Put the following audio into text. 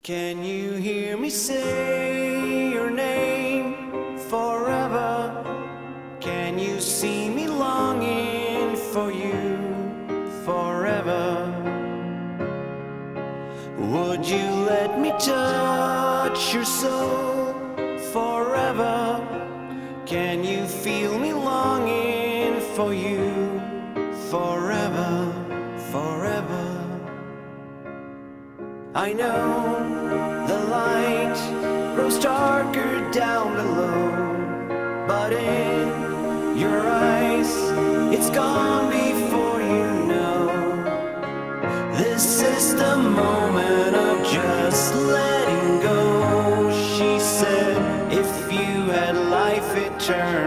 Can you hear me say your name forever? Can you see me longing for you forever? Would you let me touch your soul forever? Can you feel me longing for you forever, forever? I know the light grows darker down below, but in your eyes it's gone before you know. This is the moment of just letting go. She said, if you had life eternal,